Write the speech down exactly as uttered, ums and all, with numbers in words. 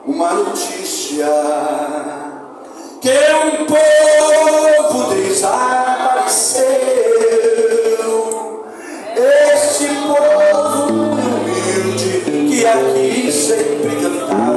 uma notícia que um povo desapareceu. Esse povo humilde que aqui sempre cantava